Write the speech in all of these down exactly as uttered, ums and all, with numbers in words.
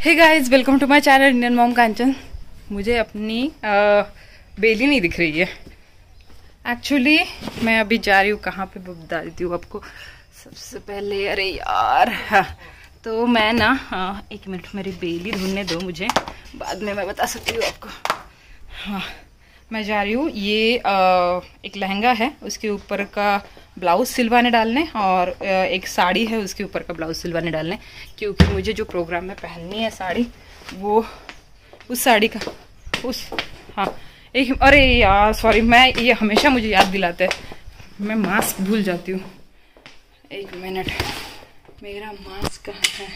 Hey guys, welcome to my channel Indian mom Kanchan. मुझे अपनी आ, बेली नहीं दिख रही है। एक्चुअली मैं अभी जा रही हूँ कहाँ पे बता देती हूँ आपको। सबसे पहले अरे यार हाँ, तो मैं ना आ, एक मिनट मेरी बेली ढूंढने दो मुझे, बाद में मैं बता सकती हूँ आपको। हाँ, मैं जा रही हूँ, ये आ, एक लहंगा है उसके ऊपर का ब्लाउज सिलवाने डालने, और एक साड़ी है उसके ऊपर का ब्लाउज सिलवाने डालने, क्योंकि मुझे जो प्रोग्राम में पहननी है साड़ी, वो उस साड़ी का उस हाँ एक अरे यार सॉरी, मैं ये हमेशा मुझे याद दिलाता है, मैं मास्क भूल जाती हूँ। एक मिनट, मेरा मास्क कहाँ है?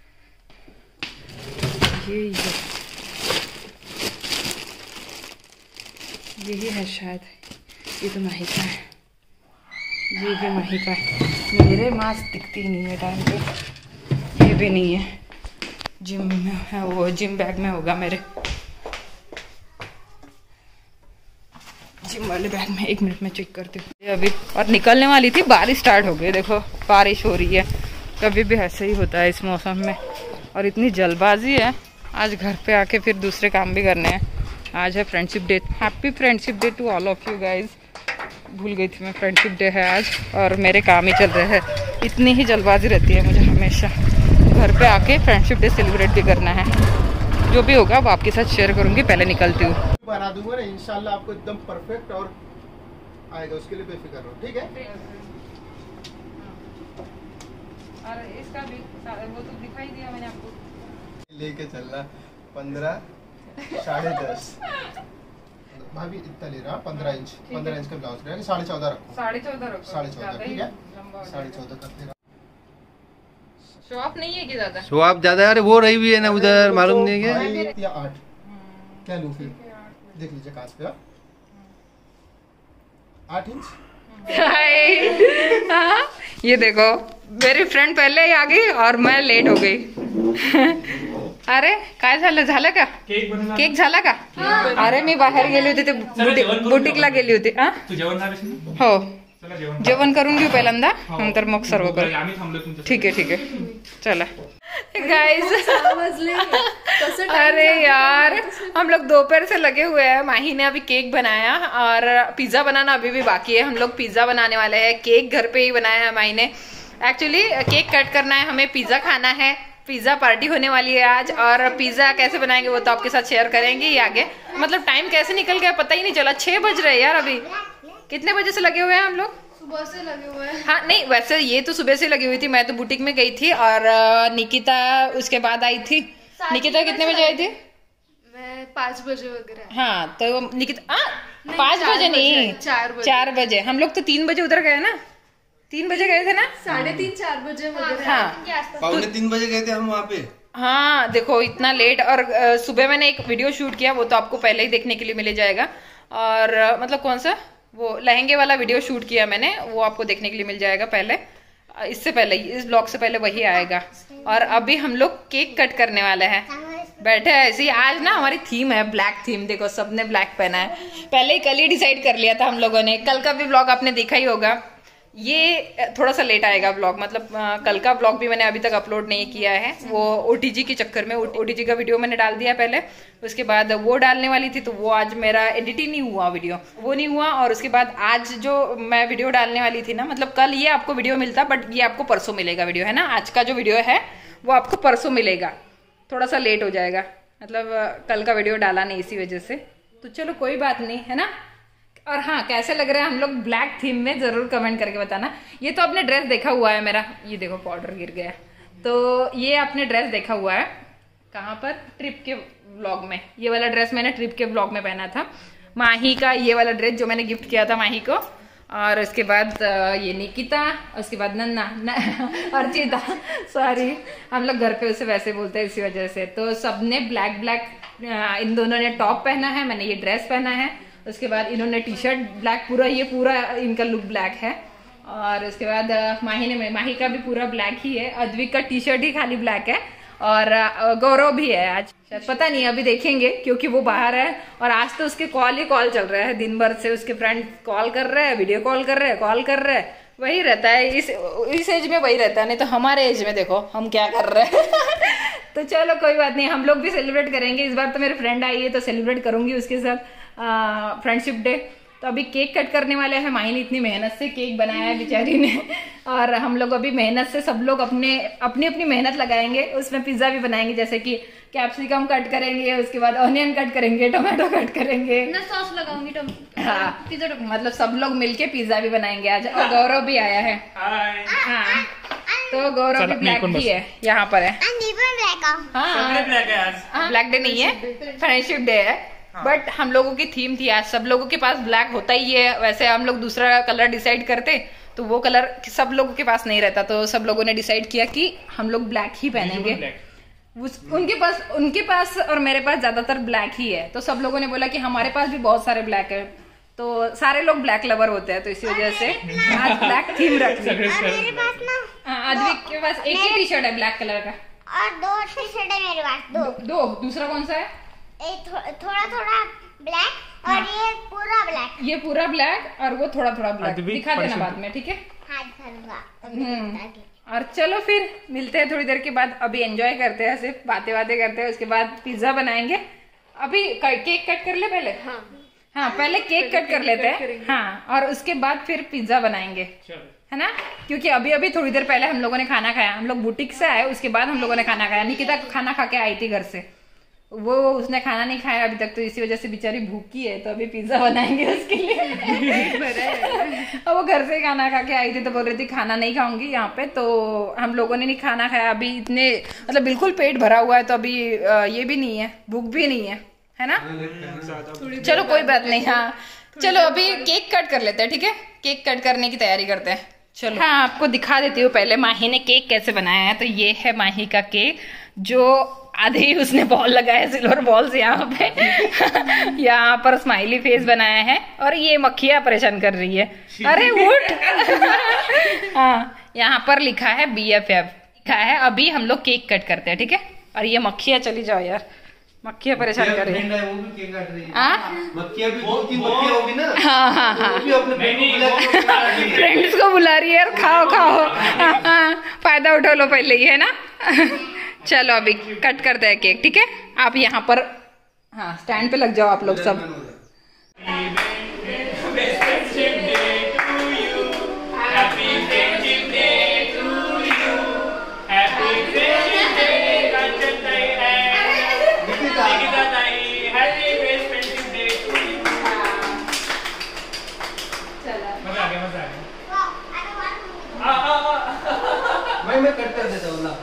ये ये यही है शायद, ये तो माही का है, ये भी माही का है। मेरे मास्क दिखती नहीं है टाइम पे। ये भी नहीं है, जिम में है, वो जिम बैग में होगा मेरे, जिम वाले बैग में। एक मिनट में चेक करती हूँ अभी। और निकलने वाली थी, बारिश स्टार्ट हो गई, देखो बारिश हो रही है। कभी भी ऐसे ही होता है इस मौसम में, और इतनी जल्दबाजी है। आज घर पे आके फिर दूसरे काम भी करने हैं। आज है friendship day. Happy friendship day to all of you guys. भूल गई थी मैं, फ्रेंडशिप डे है आज और मेरे काम ही चल रहे हैं। इतनी ही जल्दबाजी रहती है मुझे हमेशा। घर पे आके फ्रेंडशिप डे सेलिब्रेट भी करना है। जो भी होगा वो आपके साथ शेयर करूंगी। पहले निकलती हूँ, बना दूंगा ना इंशाल्लाह, आपको एकदम परफेक्ट और आएगा, उसके लिए बेफिक्र रहो, ठीक है। और इसका भी वो तो दिखाई दिया मैंने आपको। लेके चलना पंद्रह साढ़े दस भाभी इतना ले रहा, पंद्रह इंच पंद्रह इंच का ब्लाउज रहेगा, साढ़े चौदह रखो, साढ़े चौदह रखो, साढ़े चौदह ठीक है, साढ़े चौदह कर देना। शो ऑफ नहीं है कि ज्यादा? शो ऑफ ज्यादा, अरे वो रही हुई है ना उधर, मालूम नहीं है या आठ क्या लूं फिर, देख लीजिए कांच पे आठ इंच। हाँ, ये देखो मेरी फ्रेंड पहले ही आ गई और मैं लेट हो गई। अरे काय झालं झालं का केक झाला का? अरे मी बाहेर गेली होती, ते बुटीकला गेली होती. हो, जेवण करून घेऊ पहिल्यांदा, नंतर मग सर्व करू. ठीक आहे ठीक आहे, चला गाइस. अरे यार, हम लोग दोपहर से लगे हुए हैं. माही ने अभी केक बनाया और पिज्जा बनाना अभी भी बाकी है. हम लोग पिज्जा बनाने वाले हैं. केक घर पे ही बनाया है माही ने. एक्चुअली केक कट करना है, हमें पिज्जा खाना है. पिज्जा पार्टी होने वाली है आज, और पिज्जा कैसे बनाएंगे वो तो आपके साथ शेयर करेंगे ही आगे. मतलब टाइम कैसे निकल गया पता ही नहीं चला. छह बज रहे यार. अभी कितने बजे से लगे हुए हैं हम लोग? सुबह से लगे हुए हैं. हाँ नहीं, वैसे ये तो सुबह से लगी हुई थी. मैं तो बुटीक में गई थी और निकिता उसके बाद आई थी. निकिता कितने बजे आई थी? मैं पाँच बजे वगैरह. हाँ तो निकिता पाँच बजे नहीं, चार बजे. चार बजे हम लोग तो तीन बजे उधर गए ना. तीन बजे गए थे ना, साढ़े तीन चार बजे वगैरह. हाँ पौने तीन बजे गए थे हम वहाँ पे. हाँ देखो इतना लेट. और सुबह मैंने एक वीडियो शूट किया, वो तो आपको पहले ही देखने के लिए मिल जाएगा. और मतलब कौन सा, वो लहंगे वाला वीडियो शूट किया मैंने, वो आपको देखने के लिए मिल जाएगा पहले. इससे पहले, इस ब्लॉग से पहले वही आएगा. और अभी हम लोग केक कट करने वाले हैं. बैठे हैं ऐसे ही. आज ना हमारी थीम है ब्लैक थीम. देखो सबने ब्लैक पहना है. पहले ही कल ही डिसाइड कर लिया था हम लोगों ने. कल का भी ब्लॉग आपने देखा ही होगा. ये थोड़ा सा लेट आएगा ब्लॉग. मतलब आ, कल का ब्लॉग भी मैंने अभी तक अपलोड नहीं किया है. वो ओटीजी के चक्कर में, ओटीजी का वीडियो मैंने डाल दिया पहले. उसके बाद वो डालने वाली थी, तो वो आज मेरा एडिट ही नहीं हुआ, वीडियो वो नहीं हुआ. और उसके बाद आज जो मैं वीडियो डालने वाली थी ना, मतलब कल ये आपको वीडियो मिलता, बट ये आपको परसों मिलेगा वीडियो, है ना. आज का जो वीडियो है वो आपको परसों मिलेगा. थोड़ा सा लेट हो जाएगा, मतलब कल का वीडियो डाला नहीं इसी वजह से. तो चलो कोई बात नहीं, है ना. और हाँ, कैसे लग रहा है हम लोग ब्लैक थीम में, जरूर कमेंट करके बताना. ये तो आपने ड्रेस देखा हुआ है मेरा. ये देखो पाउडर गिर गया. तो ये आपने ड्रेस देखा हुआ है कहाँ पर, ट्रिप के व्लॉग में. ये वाला ड्रेस मैंने ट्रिप के व्लॉग में पहना था. माही का ये वाला ड्रेस जो मैंने गिफ्ट किया था माही को. और उसके बाद ये निकिता, उसके बाद नन्ना अर्चिता, सॉरी हम लोग घर पे उसे वैसे बोलते हैं इसी वजह से. तो सबने ब्लैक ब्लैक, इन दोनों ने टॉप पहना है, मैंने ये ड्रेस पहना है. उसके बाद इन्होंने टी शर्ट ब्लैक, पूरा ये पूरा इनका लुक ब्लैक है. और उसके बाद माही ने, माही का भी पूरा ब्लैक ही है. अद्विक का टी शर्ट ही खाली ब्लैक है. और गौरव भी है आज, शायद पता नहीं, अभी देखेंगे क्योंकि वो बाहर है. और आज तो उसके कॉल ही कॉल चल रहा है दिन भर से. उसके फ्रेंड कॉल कर रहे हैं, वीडियो कॉल कर रहे हैं, कॉल कर रहे हैं. वही रहता है इस इस एज में, वही रहता है. नहीं तो हमारे एज में देखो हम क्या कर रहे हैं. तो चलो कोई बात नहीं, हम लोग भी सेलिब्रेट करेंगे। इस बार तो मेरे फ्रेंड आई है तो सेलिब्रेट करूंगी उसके साथ फ्रेंडशिप डे। तो अभी केक कट करने वाले हैं। माही ने इतनी मेहनत से केक बनाया है बेचारी ने, और हम लोग अभी मेहनत से सब लोग अपने अपनी अपनी मेहनत लगाएंगे। उसमें पिज्जा भी बनाएंगे, जैसे कि कैप्सिकम कट करेंगे, उसके बाद ऑनियन कट करेंगे, टोमेटो कट करेंगे, मैं सॉस लगाऊंगी हाँ पिज्जा, मतलब सब लोग मिलके पिज्जा भी बनाएंगे आज। और गौरव भी आया है। हाँ तो गौरव भी ब्लैक ही है, यहाँ पर है। हाँ ब्लैक डे नहीं है, फ्रेंडशिप डे है। बट हम लोगों की थीम थी आज, सब लोगों के पास ब्लैक होता ही है। वैसे हम लोग दूसरा कलर डिसाइड करते तो वो कलर सब लोगों के पास नहीं रहता, तो सब लोगों ने डिसाइड किया कि हम लोग ब्लैक ही पहनेंगे। उस, उनके पास उनके पास और मेरे पास ज्यादातर ब्लैक ही है, तो सब लोगों ने बोला कि हमारे पास भी बहुत सारे ब्लैक है, तो सारे लोग ब्लैक लवर होते हैं, तो इसी वजह से आज ब्लैक थीम रख दी। मेरे पास ना आदमी के पास एक ही टी शर्ट है ब्लैक कलर का, और दो टी शर्ट है मेरे पास, दो दो दूसरा कौन सा है? एक थो, थोड़ा थोड़ा ब्लैक और हाँ। ये पूरा ब्लैक, ये पूरा ब्लैक और वो थोड़ा थोड़ा ब्लैक। दिखा देना बाद में, ठीक है? हाँ दिखाऊंगा। और चलो फिर मिलते हैं थोड़ी देर के बाद। अभी एंजॉय करते हैं, सिर्फ बातें बातें करते हैं, उसके बाद पिज्जा बनाएंगे। अभी केक कट कर ले पहले। हाँ हाँ पहले केक कट कर लेते हैं, हाँ, और उसके बाद फिर पिज्जा बनाएंगे, है ना? क्योंकि अभी अभी थोड़ी देर पहले हम लोगों ने खाना खाया। हम लोग बुटीक से आए, उसके बाद हम लोगों ने खाना खाया। निकिता खाना खा के आई थी घर से, वो उसने खाना नहीं खाया अभी तक, तो इसी वजह से बेचारी भूखी है। तो अभी पिज्जा बनाएंगे उसके लिए। और वो घर से खाना खा के आई थी तो बोल रही थी खाना नहीं खाऊंगी यहाँ पे, तो हम लोगों ने नहीं खाना खाया। अभी इतने मतलब बिल्कुल पेट भरा हुआ है, तो अभी ये भी नहीं है, भूख भी नहीं है, है ना? चलो कोई बात नहीं। हाँ चलो अभी केक कट कर लेते हैं, ठीक है? केक कट करने की तैयारी करते हैं। चलो हाँ आपको दिखा देती हूँ पहले माही ने केक कैसे बनाया है। तो ये है माही का केक, जो आधे ही उसने बॉल लगाया, सिल्वर बॉल्स यहाँ पे। यहाँ पर स्माइली फेस बनाया है, और ये मक्खियाँ परेशान कर रही है। अरे उठ। हाँ यहाँ पर लिखा है बी एफ एफ लिखा है। अभी हम लोग केक कट करते हैं, ठीक है? और ये मक्खियाँ चली जाओ यार, मक्खियाँ परेशान कर रही है। वो भी केक काट रही है। हाँ मक्खियाँ भी दो तीन मक्खियाँ होगी ना। हाँ हाँ हाँ वो भी अपने फ्रेंड्स को बुला रही है यार, खाओ खाओ। हाँ, हाँ, फायदा उठा लो पहले ही, है ना? चलो अभी कट करते हैं केक, ठीक है? आप यहाँ पर हाँ स्टैंड पे लग जाओ आप लोग सब। मैं मैं कट कर देता हूँ ना।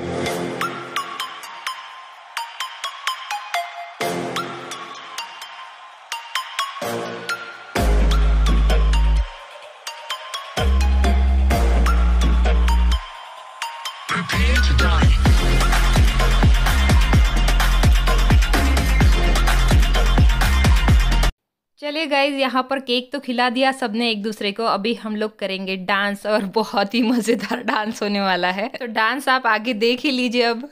चलिए गाइज, यहाँ पर केक तो खिला दिया सबने एक दूसरे को। अभी हम लोग करेंगे डांस, और बहुत ही मजेदार डांस होने वाला है। तो डांस आप आगे देख ही लीजिए अब।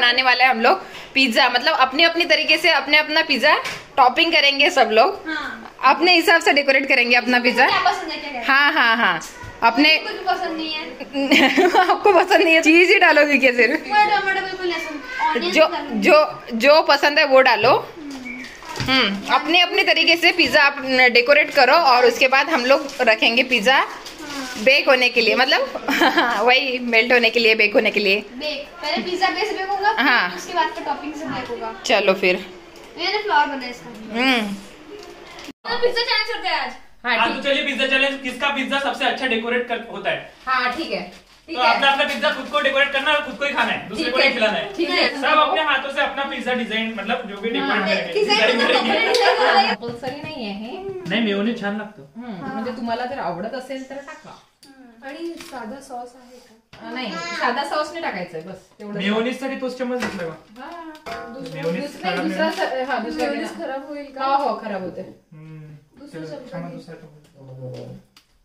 बनाने वाले हैं हम लोग पिज्जा, मतलब अपने अपनी तरीके से अपने अपना पिज्जा टॉपिंग करेंगे सब लोग। हाँ। अपने हिसाब से डेकोरेट करेंगे अपना पिज्जा। क्या पसंद है क्या क्या? हाँ हाँ हाँ अपने कुछ भी पसंद नहीं है। आपको पसंद नहीं है चीज ही डालोगी क्या सिर्फ? टमाटर बिल्कुल नहीं पसंद, ऑनियन जो डालूंगी। जो जो पसंद है वो डालो। हम्म अपने अपने तरीके से पिज्जा आप डेकोरेट करो और उसके बाद हम लोग रखेंगे पिज्जा बेक होने के लिए, मतलब वही मेल्ट होने के लिए, बेक होने के लिए। बेक पहले पिज्जा बेस बेक होगा, हाँ। उसके बाद का टॉपिंग से बेक होगा। चलो फिर। मैंने फ्लावर बनाया इसका। हम्म तो पिज्जा चैलेंज करते हैं आज। हाँ तो चलिए पिज्जा चैलेंज, किसका पिज्जा सबसे अच्छा डेकोरेट कर होता है। हाँ ठीक है ठीक तो अपना अपना पिज्जा खुद को डेकोरेट करना है, खुद को ही खाना है, दूसरे को नहीं खिलाना है। ठीक है। सब अपने हाथों से अपना पिज्जा डिजाइन, मतलब जो भी डेकोरेट करेंगे डिझाईन डिजाइन करेंगे। कंपल्सरी नाही आहे हे. नाही मेयोनीज छान लागतं. हम्म, म्हणजे तुम्हाला जर आवडत असेल तर टाका. आणि साधा सॉस आहे का? नाही साधा सॉस नाही टाकायचंय, बस तेवढं. मेयोनीज साठी तोच चम्मच घेतला का? मेयोनीज नाही, खराब दुसरा नाही. स- हा दुसरा मेयोनीज घे ना. खराब होईल का? हो हो खराब होते. हम्म. दुसरा चलो, चमचा छान घे. दुसरा चम्मच.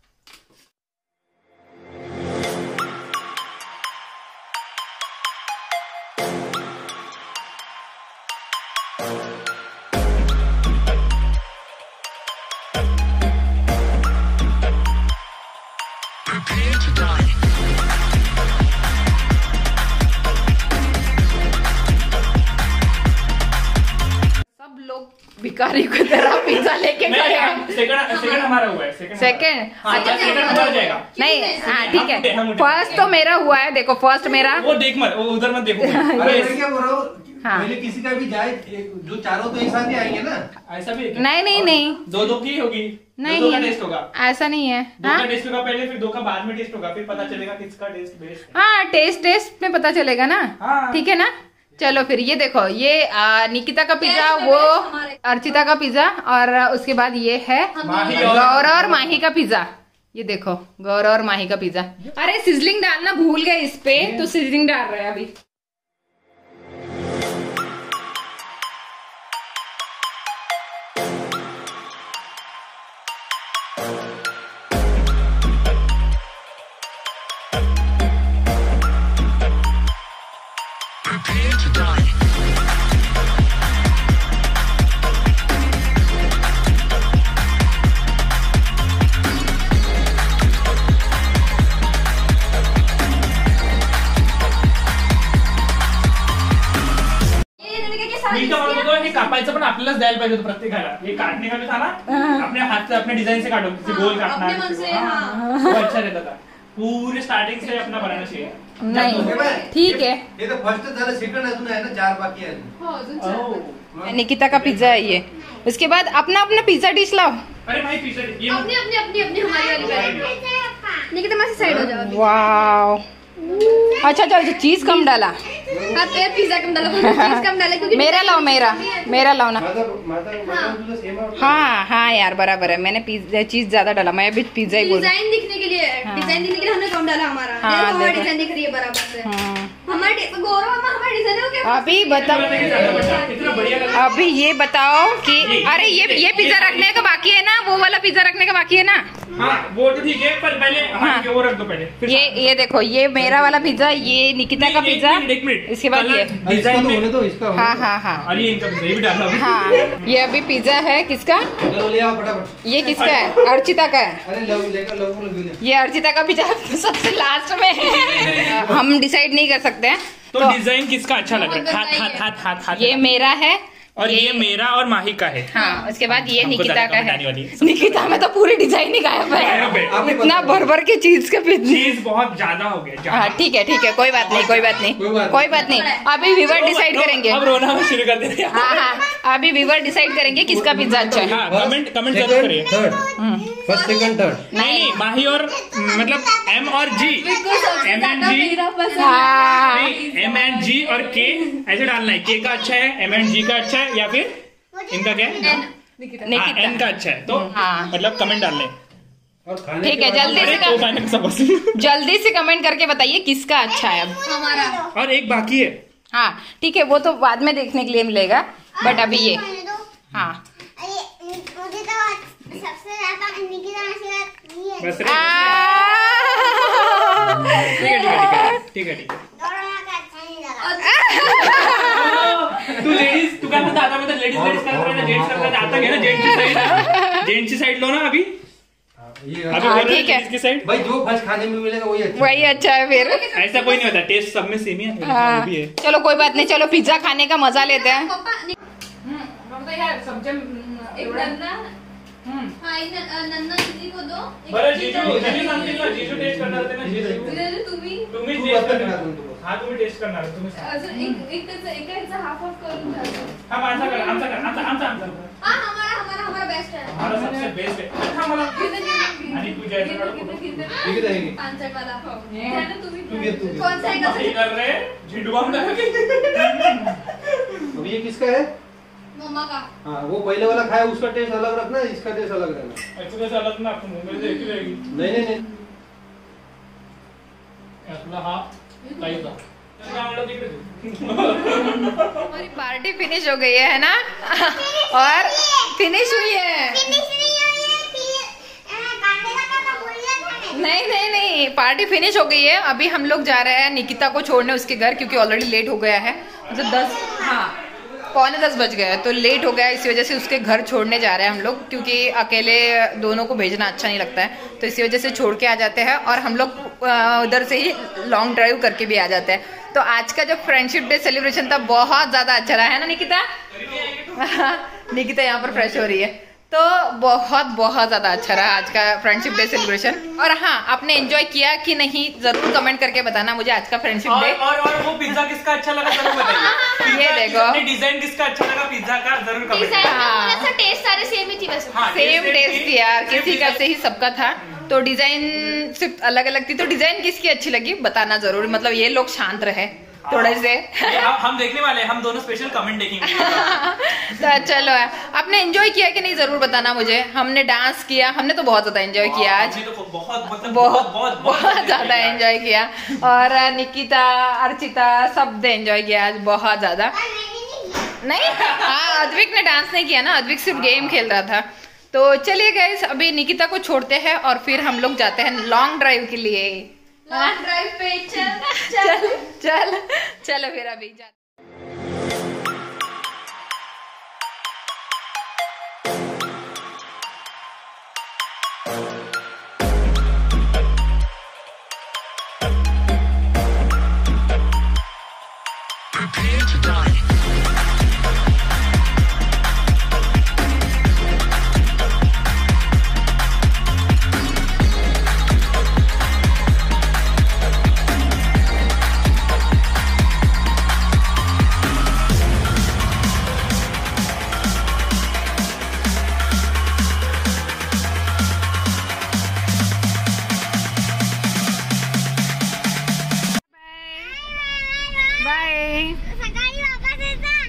सब लोग भिखारी की तरह पिज्जा लेके खड़े हैं. नहीं सेकंड सेकंड हमारा हुआ है. सेकंड सेकंड हाँ सेकंड हमारा जाएगा. नहीं हाँ ठीक है. हम उठे- फर्स्ट तो मेरा हुआ है, देखो फर्स्ट मेरा. वो देख मत, वो उधर मत देखो. अरे Yes. मैं क्या बोल रहा हूँ, हाँ. पहले किसी का भी जाए, एक- जो चारों तो एक साथ ही आएंगे ना. ऐसा भी है क्या? नहीं नहीं नहीं दो दो की होगी. नहीं दो का टेस्ट होगा. ऐसा नहीं है. दो हाँ का टेस्ट होगा पहले, फिर दो का बाद में टेस्ट होगा, फिर पता चलेगा किसका टेस्ट बेस्ट है. हाँ टेस्ट टेस्ट में पता चलेगा ना. हाँ. ठीक है ना. चलो फिर ये देखो, ये आ, निकिता का पिज्जा, Best में वो best हमारे। अर्चिता का पिज्जा, और उसके बाद ये है माही और- गौरव और माही का पिज्जा. ये देखो गौरव और माही का पिज्जा. अरे सिजलिंग डालना भूल गए इस पे, तो सिजलिंग डाल रहे हैं अभी. ये लड़के के साथ मी तर म्हणत होतो हे कापायचं पण आपल्यालाच द्यायला पाहिजे होतं प्रत्येकाला. हे काटणे का जो था ना, अपने हाथ से अपने डिजाइन से काटो, जैसे गोल काटना अपने मन से, हाँ, हाँ. वो अच्छा रहता था. पूरे स्टार्टिंग से अपना बनाना चाहिए. नहीं ठीक है. हे तर फर्स्ट झालं, सेकंड अजून आहे ना, चार बाकी आहे. हो अजून चार ओह. बाकी. निकिता का पिज्जा है ये. उसके बाद अपना अपना पिज्जा डिश लाओ. अरे भाई पीछे ये अपनी अपनी अपनी अपनी हमारी वाली बारी. निकिता मासी साइड हो जाओ अभी. वाओ. अच्छा चलो चीज कम डाला. हाँ तो ये पिज्जा कम डालो, चीज कम डालो क्योंकि मेरा लाओ, मेरा मेरा लाओ ना. माझा माझा माझा तुझं सेम आहे. हाँ हाँ यार बराबर है, मैंने पिज्जा चीज ज्यादा डाला, मैं भी पिज्जा ही बोल रही डिजाइन दिखने के लिए, हाँ. डिजाइन दिखने के लिए हमने कम डाला हमारा. हाँ, देखो हमारी देखो. डिजाइन दिख रही है बराबर से. हूँ. हाँ. हमारे डि- गौरव मामा हमारे डिजाइन हो क्या? अभी बताओ, कितना बढ़िया लगा. अभी ये बताओ कि अरे ये ये पिज्जा रखने का बाकी है ना, वो वाला पिज्जा रखने का बाकी है ना. हाँ वो तो ठीक है, पर पहले हाँ. हाँ वो रख दो पहले. फिर ये ये देखो, ये मेरा वाला पिज्जा, ये निकिता का एक पिज्जा, मिनट, एक मिनट. इसके बाद ये. इसका डिजाइन तो में होने दो, इसका होने हाँ दो. हाँ हाँ अरे इनका ये भी डाला. हाँ. ये अभी पिज्जा है किसका? चलो ले आओ फटाफट. ये किसका है? अर्चिता का है. अरे लव लेकर लव को घेऊन या. ये अर्चिता का पिज्जा सबसे लास्ट में है. हम डिसाइड नहीं कर सकते हैं. तो डिजाइन किसका अच्छा लग बहुत रहा है? हाथ बताइए. हाथ हाथ हाथ हाथ. ये मेरा है और ये मेरा और माही का है. हाँ. उसके बाद ये हमको निकिता ज्यादा का कमेंट आने है. वाली है. निकिता में तो पूरी डिजाइन ही गायब गायब है. है. इतना भर भर के चीज का पिज्जा. चीज बहुत ज्यादा हो गया. ज्यादा. हाँ ठीक है ठीक है, कोई बात नहीं कोई बात नहीं कोई बात कोई बात नहीं. अभी व्यूवर डिसाइड करेंगे. अब रोना भी शुरू कर देते हैं. हाँ हाँ अभी व्यूवर डिसाइड करेंगे किसका पिज्जा अच्छा है. हाँ कमेंट कमेंट जरूर करिए. Third first second third. नहीं नहीं माही और मतलब एम और जी, एम एंड जी, हाँ. एम एंड जी और के ऐसे डालना है. के का अच्छा है, एम एंड जी का अच्छा है, या फिर इनका क्या है? हाँ, निकिता. एन का अच्छा है. तो हाँ. मतलब कमेंट डालने. और खाने ठीक के है, बाद- जल्दी अरे से तो कर- फाइनल सब बस. जल्दी से कमेंट करके बताइए किसका अच्छा है अब. हमारा. और एक बाकी है. हाँ ठीक है, वो तो बाद में देखने के लिए मिलेगा, बट अभी ये. खाने दो. हाँ. अरे मुझे तो सबसे ज्यादा निकिता मासी का ये बस आ, ठीक है ठीक है ठीक है ठीक है ठीक है. गौरव का अच्छा नहीं लगा. अच्छा. तू लेडीज तू काय म्हणता आता म्हणता लेडीज लेडीज करत राहिला जेंट्स करत राहिला आता घे ना जेंट्सची साईड जेंट्सची साईड लो ना अभी ये अभी हाँ, बोल रहे ठीक है। जेंट्स की साइड भाई जो फर्स्ट खाने में मिलेगा वही अच्छा वही अच्छा है फिर। ऐसा कोई नहीं होता टेस्ट सब में सेम ही है हाँ, वो भी है चलो कोई बात नहीं, चलो पिज्जा खाने का मजा लेते हैं। पप्पा नि- एक नन्ना हाँ एक न- नन्ना दीदी को दो एक बरं दीदी जीजू को- जीजू सांगतील ना जीजू टेस्ट करणार होते ना जीजू दीदी, तुम्ही तुम्ही तू टेस्ट बता करणार ना तुमको. हा तुम्ही टेस्ट करणार तुम्ही सांगा. अजून एक एक त्याचं एका ह्याचा हाफ ऑफ करून टाकू. हा माझा कर आमचा कर आमचा आमचा आमचा हा हमारा हमारा हमारा बेस्ट है हमारा सबसे बेस्ट है हा मला किती किती आणि तू ज्याचं किती काढू किती किती ठीक आहे, ठीक आहे. पांचट वाला द्या ना तुम्ही तू घे, तू घे. कौन सा है का हे कर रे झिंडू बाम लगा अभी ये किसका है? मम्मा का हाँ वो पहले वाला खाया उसका टेस्ट अलग रखना इसका टेस्ट अलग रहना. ऐसे कैसे अलग ना आपण मुंबई से एक ही रहेगी नहीं नहीं नहीं आपला हा काही होता चांगला तिकडे हमारी पार्टी फिनिश हो गई है है ना? और फिनिश हुई है। फिनिश नहीं हुई है फिर अ, कांदे का तो भूल गया था मैं। नहीं नहीं नहीं, पार्टी फिनिश हो गई है। अभी हम लोग जा रहे हैं निकिता को छोड़ने उसके घर, क्योंकि ऑलरेडी लेट हो गया है। मतलब दस हाँ पौने दस बज गए, तो लेट हो गया, इसी वजह से उसके घर छोड़ने जा रहे हैं हम लोग, क्योंकि अकेले दोनों को भेजना अच्छा नहीं लगता है, तो इसी वजह से छोड़ के आ जाते हैं। और हम लोग उधर से ही लॉन्ग ड्राइव करके भी आ जाते हैं। तो आज का जो फ्रेंडशिप डे सेलिब्रेशन था बहुत ज़्यादा अच्छा रहा है ना निकिता? निकिता यहाँ पर फ्रेश हो रही है। तो बहुत बहुत ज़्यादा अच्छा रहा आज का फ्रेंडशिप डे सेलिब्रेशन। और हाँ, आपने एंजॉय किया कि नहीं जरूर कमेंट करके बताना मुझे आज का फ्रेंडशिप और डे। और और वो पिज्जा किसका अच्छा लगा जरूर बताइए ये देखो। डिजाइन किसका अच्छा लगा पिज्जा का जरूर कमेंट डिजाइन हाँ। थोड़ा सा टेस्ट सारे सेम ही थी वैसे हाँ, सेम taste टेस्ट थी, थी यार, same किसी का design। से ही सबका था। तो डिजाइन सिर्फ अलग अलग थी, तो डिजाइन किसकी अच्छी लगी बताना जरूर। मतलब ये लोग शांत रहे थोड़े से। ये हम हम देखने वाले हैं, हम दोनों स्पेशल कमेंट देखेंगे तो चलो, आपने एंजॉय किया कि नहीं जरूर बताना मुझे। हमने डांस किया, हमने तो बहुत ज्यादा एंजॉय किया आज, हमने तो बहुत मतलब बहुत बहुत बहुत ज्यादा एंजॉय किया। और निकिता, अर्चिता सब ने एंजॉय किया आज बहुत ज्यादा। नहीं हाँ, अद्विक ने डांस नहीं किया ना, अद्विक सिर्फ गेम खेल रहा था। तो चलिए गाइस, अभी निकिता को छोड़ते हैं और फिर हम लोग जाते हैं लॉन्ग ड्राइव के लिए। लॉन्ग ड्राइव पे चल चल चल चलो फिर अभी जाते। बाय। सकाळी वापस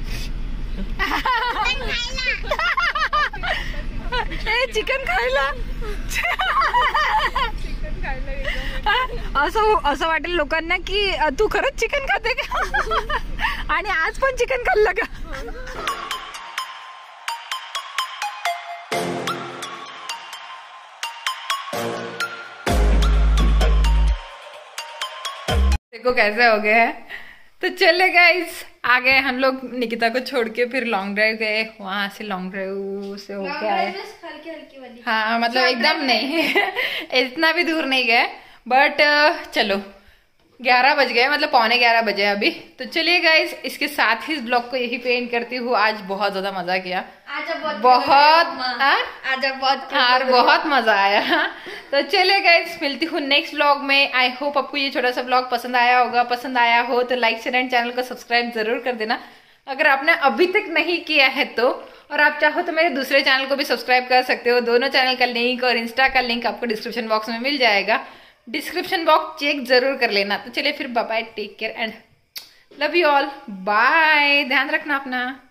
येता चिकन खायला असं असं वाटेल लोकांना की तू खरंच चिकन खाते का? आणि आज पण चिकन खाल्लं का? देखो कैसे हो गया है। तो चले गाइस, आ गए हम लोग निकिता को छोड़ के, फिर लॉन्ग ड्राइव गए, वहां से लॉन्ग ड्राइव से होके आए। हल्की हल्की वाली हाँ मतलब एकदम नहीं इतना भी दूर नहीं गए, बट चलो ग्यारह बज गए, मतलब पौने ग्यारह बजे अभी। तो चलिए गाइस, इसके साथ ही इस ब्लॉग को यही पे एंड करती हूँ। आज बहुत ज्यादा मजा किया, आज अब बहुत बहुत हाँ? आज अब बहुत और बहुत मजा आया। तो चलिए गाइस, मिलती हूँ नेक्स्ट व्लॉग में। आई होप आपको ये छोटा सा व्लॉग पसंद आया होगा। पसंद आया हो तो लाइक शेयर एंड चैनल को सब्सक्राइब जरूर कर देना अगर आपने अभी तक नहीं किया है तो। और आप चाहो तो मेरे दूसरे चैनल को भी सब्सक्राइब कर सकते हो। दोनों चैनल का लिंक और इंस्टा का लिंक आपको डिस्क्रिप्शन बॉक्स में मिल जाएगा। डिस्क्रिप्शन बॉक्स चेक जरूर कर लेना। तो चलिए फिर bye bye, take care and love you all, bye. ध्यान रखना अपना।